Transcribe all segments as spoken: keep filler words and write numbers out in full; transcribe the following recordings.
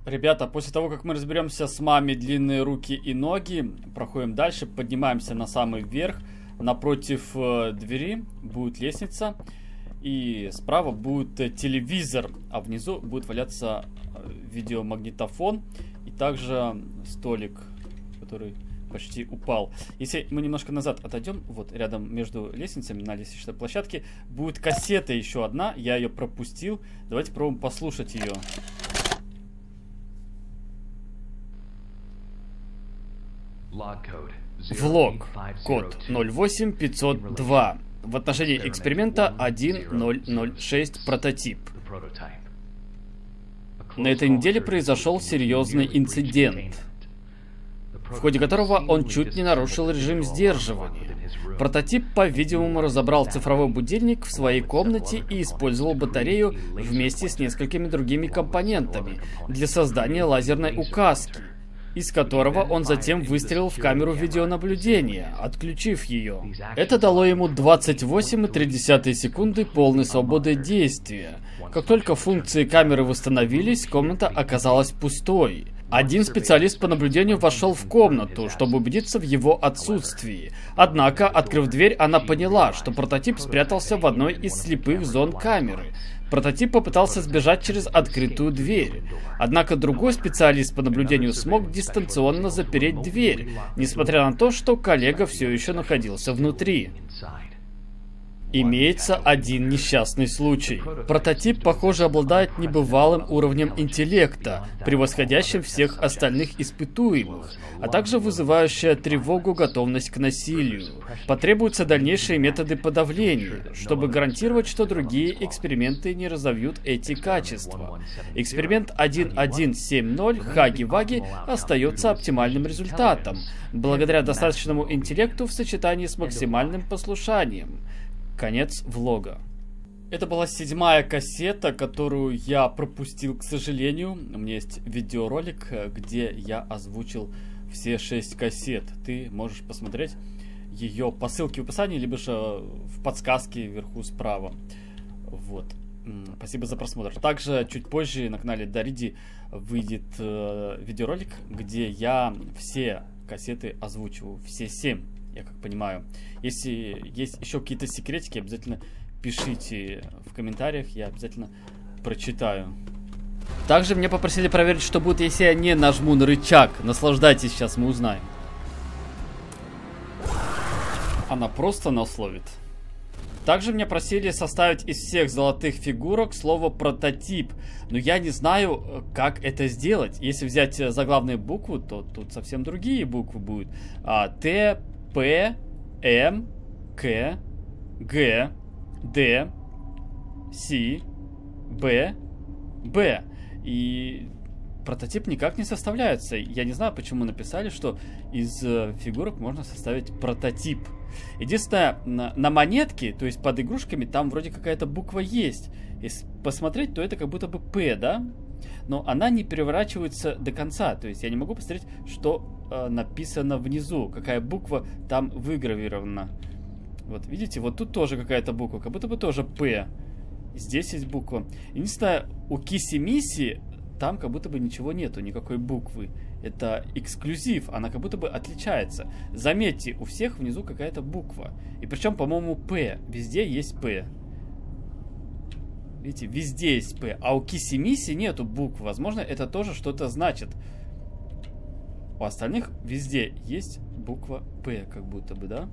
Ребята, после того, как мы разберемся с мамой длинные руки и ноги, проходим дальше, поднимаемся на самый верх. Напротив э, двери будет лестница, и справа будет э, телевизор, а внизу будет валяться э, видеомагнитофон и также столик, который почти упал. Если мы немножко назад отойдем, вот рядом между лестницами на лестничной площадке будет кассета еще одна, я ее пропустил. Давайте попробуем послушать ее. Влог. Код ноль восемь пятьсот два. В отношении эксперимента один ноль ноль шесть прототип. На этой неделе произошел серьезный инцидент, в ходе которого он чуть не нарушил режим сдерживания. Прототип, по-видимому, разобрал цифровой будильник в своей комнате и использовал батарею вместе с несколькими другими компонентами для создания лазерной указки, из которого он затем выстрелил в камеру видеонаблюдения, отключив ее. Это дало ему двадцать восемь и три десятых секунды полной свободы действия. Как только функции камеры восстановились, комната оказалась пустой. Один специалист по наблюдению вошел в комнату, чтобы убедиться в его отсутствии. Однако, открыв дверь, она поняла, что прототип спрятался в одной из слепых зон камеры. Прототип попытался сбежать через открытую дверь. Однако другой специалист по наблюдению смог дистанционно запереть дверь, несмотря на то, что коллега все еще находился внутри. Имеется один несчастный случай. Прототип, похоже, обладает небывалым уровнем интеллекта, превосходящим всех остальных испытуемых, а также вызывающая тревогу готовность к насилию. Потребуются дальнейшие методы подавления, чтобы гарантировать, что другие эксперименты не разовьют эти качества. Эксперимент один один семь ноль Хаги-Ваги остается оптимальным результатом, благодаря достаточному интеллекту в сочетании с максимальным послушанием. Конец влога. Это была седьмая кассета, которую я пропустил, к сожалению. У меня есть видеоролик, где я озвучил все шесть кассет. Ты можешь посмотреть ее по ссылке в описании, либо же в подсказке вверху справа. Вот. Спасибо за просмотр. Также чуть позже на канале Дариди выйдет э, видеоролик, где я все кассеты озвучиваю. Все семь. Я как понимаю. Если есть еще какие-то секретики, обязательно пишите в комментариях, я обязательно прочитаю. Также меня попросили проверить, что будет, если я не нажму на рычаг. Наслаждайтесь, сейчас мы узнаем. Она просто нас ловит. Также меня просили составить из всех золотых фигурок слово «прототип». Но я не знаю, как это сделать. Если взять заглавные буквы, то тут совсем другие буквы будут. А, Т, П, М, К, Г, Д, С, Б, Б. И прототип никак не составляется. Я не знаю, почему написали, что из фигурок можно составить прототип. Единственное, на, на монетке, то есть под игрушками, там вроде какая-то буква есть. Если посмотреть, то это как будто бы П, да? Но она не переворачивается до конца. То есть я не могу посмотреть, что э, написано внизу, какая буква там выгравирована. Вот, видите, вот тут тоже какая-то буква, как будто бы тоже П. Здесь есть буква. Единственное, у Киси-Миси там как будто бы ничего нету, никакой буквы. Это эксклюзив, она как будто бы отличается. Заметьте, у всех внизу какая-то буква. И причем, по-моему, П. Везде есть П. Видите, везде есть П. А у Киси-Миси нету букв. Возможно, это тоже что-то значит. У остальных везде есть буква П, как будто бы, да?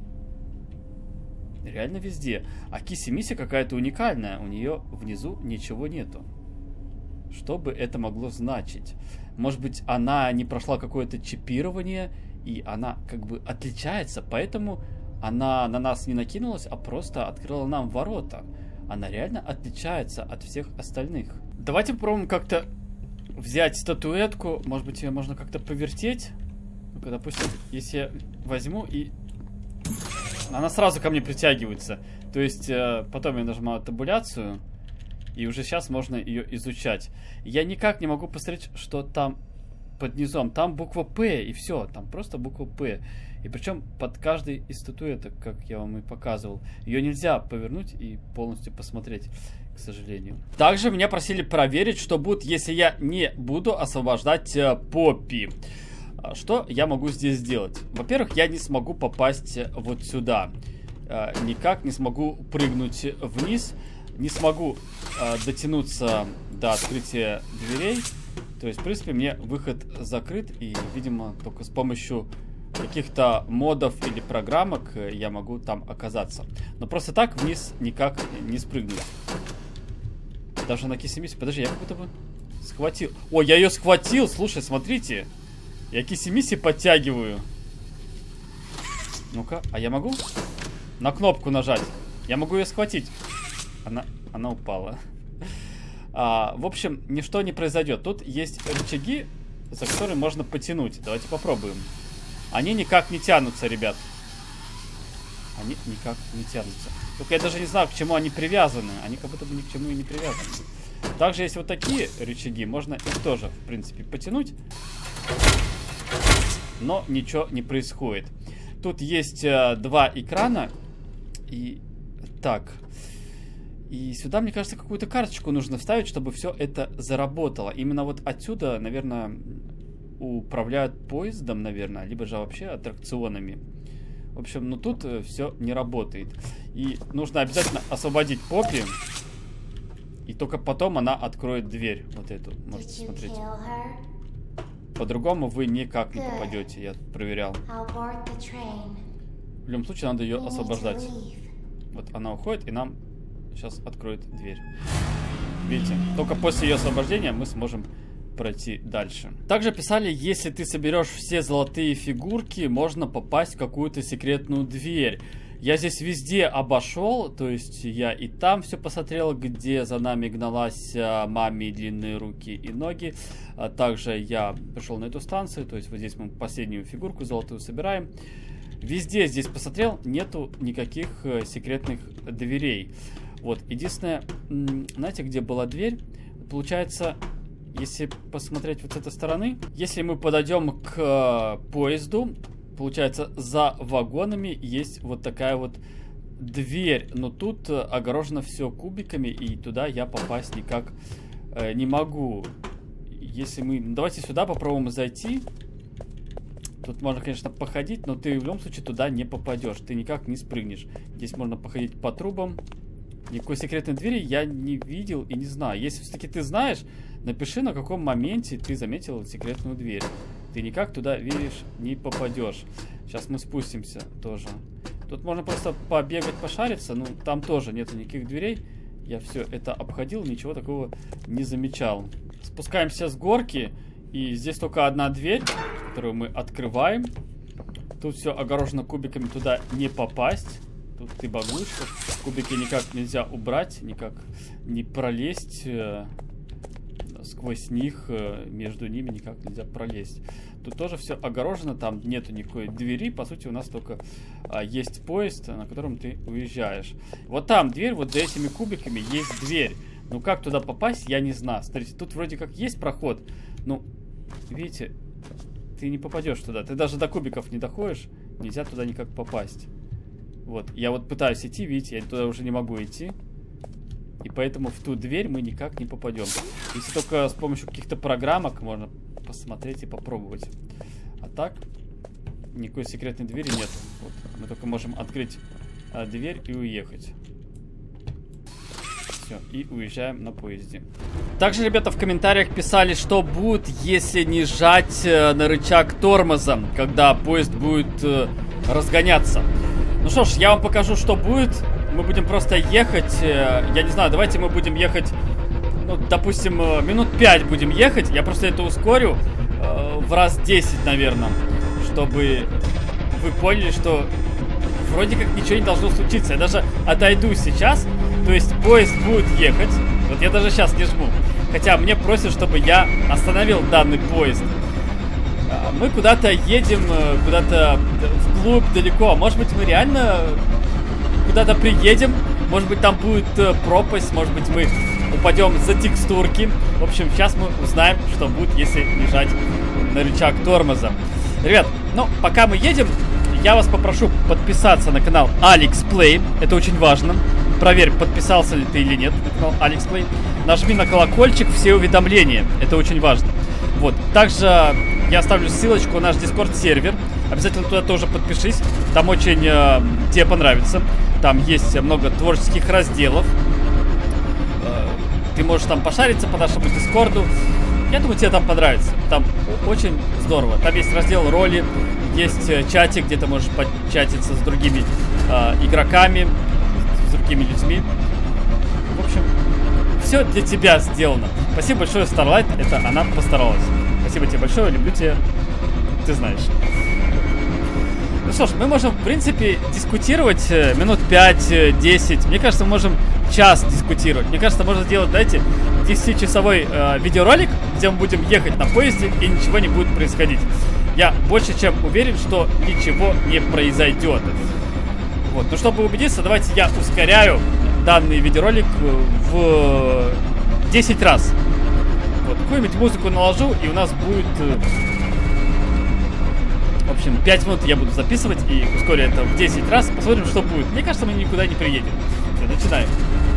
Реально везде. А Киси-Миси какая-то уникальная. У нее внизу ничего нету. Что бы это могло значить? Может быть, она не прошла какое-то чипирование, и она как бы отличается, поэтому она на нас не накинулась, а просто открыла нам ворота. Она реально отличается от всех остальных. Давайте попробуем как-то взять статуэтку. Может быть, ее можно как-то повертеть. Ну-ка, допустим, если я возьму и... Она сразу ко мне притягивается. То есть, э, потом я нажимаю табуляцию. И уже сейчас можно ее изучать. Я никак не могу посмотреть, что там под низом. Там буква П, и все. Там просто буква П. И причем под каждой из статуэток, как я вам и показывал. Ее нельзя повернуть и полностью посмотреть. К к сожалению. Также меня просили проверить, что будет, если я не буду освобождать э, Поппи. Что я могу здесь сделать? Во-первых, я не смогу попасть вот сюда. Э, никак не смогу прыгнуть вниз. Не смогу э, дотянуться до открытия дверей. То есть, в принципе, мне выход закрыт. И, видимо, только с помощью каких-то модов или программок я могу там оказаться. Но просто так вниз никак не спрыгнуть. Даже на кисимисе. Подожди, я как будто бы схватил. О, я ее схватил. Слушай, смотрите. Я кисимиси подтягиваю. Ну-ка, а я могу на кнопку нажать? Я могу ее схватить. Она, она упала. А, в общем, ничто не произойдет. Тут есть рычаги, за которые можно потянуть. Давайте попробуем. Они никак не тянутся, ребят. Они никак не тянутся. Только я даже не знаю, к чему они привязаны. Они как будто бы ни к чему и не привязаны. Также есть вот такие рычаги. Можно их тоже, в принципе, потянуть. Но ничего не происходит. Тут есть э, два экрана. И так. И сюда, мне кажется, какую-то карточку нужно вставить, чтобы все это заработало. Именно вот отсюда, наверное, управляют поездом, наверное, либо же вообще аттракционами. В общем, ну тут э, все не работает. И нужно обязательно освободить Поппи. И только потом она откроет дверь. Вот эту, можете смотреть. По-другому вы никак не попадете, я проверял. В любом случае, надо ее освобождать. Вот она уходит, и нам сейчас откроет дверь. Видите, только после ее освобождения мы сможем пройти дальше. Также писали, если ты соберешь все золотые фигурки, можно попасть в какую-то секретную дверь. Я здесь везде обошел, то есть я и там все посмотрел, где за нами гналась а, маме длинные руки и ноги. А также я пришел на эту станцию, то есть вот здесь мы последнюю фигурку золотую собираем. Везде здесь посмотрел, нету никаких э, секретных дверей. Вот, единственное, знаете, где была дверь? Получается, если посмотреть вот с этой стороны, если мы подойдем к э, поезду, получается, за вагонами есть вот такая вот дверь. Но тут э, огорожено все кубиками, и туда я попасть никак э, не могу. Если мы... Давайте сюда попробуем зайти. Тут можно, конечно, походить, но ты в любом случае туда не попадешь. Ты никак не спрыгнешь. Здесь можно походить по трубам. Никакой секретной двери я не видел и не знаю. Если все-таки ты знаешь, напиши, на каком моменте ты заметил секретную дверь. Ты никак туда, видишь, не попадешь. Сейчас мы спустимся тоже. Тут можно просто побегать, пошариться. Ну, там тоже нету никаких дверей. Я все это обходил, ничего такого не замечал. Спускаемся с горки. И здесь только одна дверь, которую мы открываем. Тут все огорожено кубиками, туда не попасть. Тут ты багуешь, кубики никак нельзя убрать, никак не пролезть. Э, сквозь них, э, между ними никак нельзя пролезть. Тут тоже все огорожено, там нету никакой двери. По сути, у нас только э, есть поезд, на котором ты уезжаешь. Вот там дверь, вот за этими кубиками есть дверь. Ну как туда попасть, я не знаю. Смотрите, тут вроде как есть проход. Ну, видите, ты не попадешь туда. Ты даже до кубиков не доходишь. Нельзя туда никак попасть. Вот, я вот пытаюсь идти, видите, я туда уже не могу идти. И поэтому в ту дверь мы никак не попадем. Если только с помощью каких-то программок можно посмотреть и попробовать. А так, никакой секретной двери нет. Вот, мы только можем открыть а, дверь и уехать. Все, и уезжаем на поезде. Также, ребята, в комментариях писали, что будет, если не жать э, на рычаг тормоза, когда поезд будет э, разгоняться. Ну что ж, я вам покажу, что будет. Мы будем просто ехать. Э, я не знаю, давайте мы будем ехать, ну, допустим, э, минут пять будем ехать. Я просто это ускорю э, в раз десять, наверное, чтобы вы поняли, что вроде как ничего не должно случиться. Я даже отойду сейчас. То есть поезд будет ехать. Вот я даже сейчас не жму. Хотя мне просят, чтобы я остановил данный поезд. Мы куда-то едем, куда-то вглубь, далеко. Может быть, мы реально куда-то приедем. Может быть, там будет пропасть. Может быть, мы упадем за текстурки. В общем, сейчас мы узнаем, что будет, если не жать на рычаг тормоза. Ребят, ну, пока мы едем, я вас попрошу подписаться на канал Алекс Плей. Это очень важно. проверь, подписался ли ты или нет на канал AlexPlay. Нажми на колокольчик, все уведомления. Это очень важно. Вот. Также я оставлю ссылочку на наш Discord сервер. Обязательно туда тоже подпишись. Там очень э, тебе понравится. Там есть много творческих разделов. Э, ты можешь там пошариться по нашему Дискорду. Я думаю, тебе там понравится. Там очень здорово. Там есть раздел роли, есть э, чатик, где ты можешь початиться с другими э, игроками, с другими людьми. В общем, все для тебя сделано. Спасибо большое, Starlight. Это она постаралась. Спасибо тебе большое, люблю тебя. Ты знаешь. Ну что ж, мы можем, в принципе, дискутировать минут пять-десять. Мне кажется, мы можем час дискутировать. Мне кажется, можно сделать, знаете, десятичасовой э, видеоролик, где мы будем ехать на поезде и ничего не будет происходить. Я больше чем уверен, что ничего не произойдет. Вот. Но чтобы убедиться, давайте я ускоряю данный видеоролик в десять раз. Вот. Какую-нибудь музыку наложу, и у нас будет... В общем, пять минут я буду записывать и ускорю это в десять раз. Посмотрим, что будет. Мне кажется, мы никуда не приедем. Все, начинаем.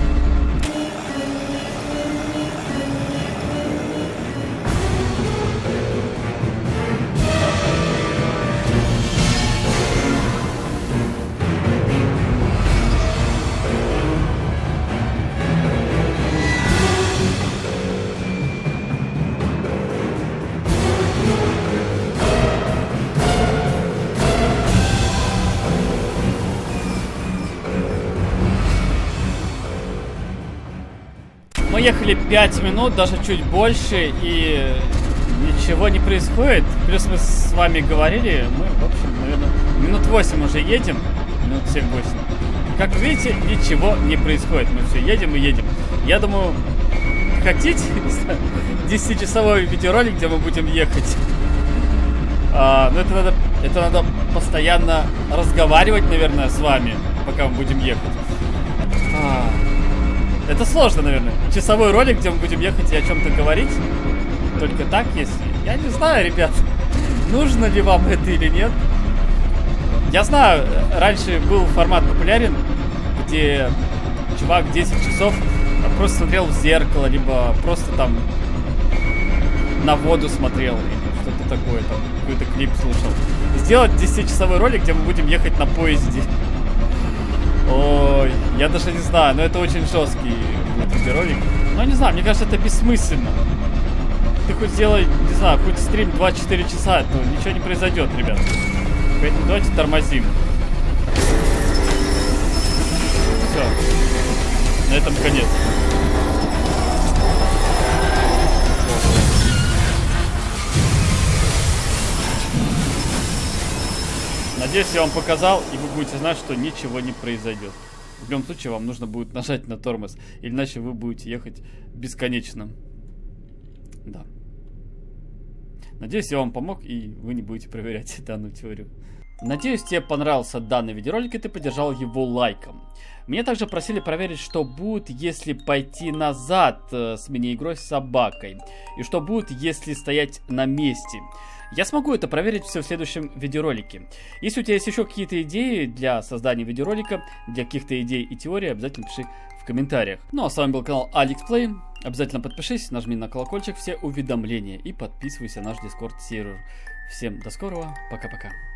Мы ехали пять минут, даже чуть больше, и ничего не происходит. Плюс мы с вами говорили, мы, в общем, наверное, минут восемь уже едем. Минут семь-восемь. Как вы видите, ничего не происходит. Мы все едем и едем. Я думаю, хотите десятичасовой видеоролик, где мы будем ехать? А, но это надо, это надо постоянно разговаривать, наверное, с вами, пока мы будем ехать. А, это сложно, наверное. Часовой ролик, где мы будем ехать и о чем-то говорить. Только так, если... Я не знаю, ребят, нужно ли вам это или нет. Я знаю, раньше был формат популярен, где чувак десять часов просто смотрел в зеркало, либо просто там на воду смотрел, или что-то такое, там какой-то клип слушал. Сделать десятичасовой ролик, где мы будем ехать на поезде. Ой, я даже не знаю, но это очень жесткий будет видеоролик. Но не знаю, мне кажется, это бессмысленно. Ты хоть сделай, не знаю, хоть стрим два-четыре часа, то ничего не произойдет, ребят. Поэтому давайте тормозим. Все. На этом конец. Надеюсь, я вам показал, и вы будете знать, что ничего не произойдет. В любом случае, вам нужно будет нажать на тормоз, иначе вы будете ехать бесконечно. Да. Надеюсь, я вам помог, и вы не будете проверять данную теорию. Надеюсь, тебе понравился данный видеоролик, и ты поддержал его лайком. Меня также просили проверить, что будет, если пойти назад э, с мини-игрой с собакой. И что будет, если стоять на месте. Я смогу это проверить все в следующем видеоролике. Если у тебя есть еще какие-то идеи для создания видеоролика, для каких-то идей и теорий, обязательно пиши в комментариях. Ну а с вами был канал AlexPlay. Обязательно подпишись, нажми на колокольчик, все уведомления и подписывайся на наш Discord сервер. Всем до скорого, пока-пока.